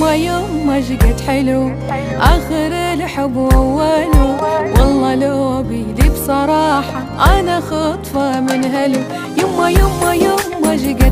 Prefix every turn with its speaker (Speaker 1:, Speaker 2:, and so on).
Speaker 1: يما يما شقد حلو آخر الحب وأوله، والله لو بيدي بصراحة أنا خطفة من هلو. يما يما يما شقد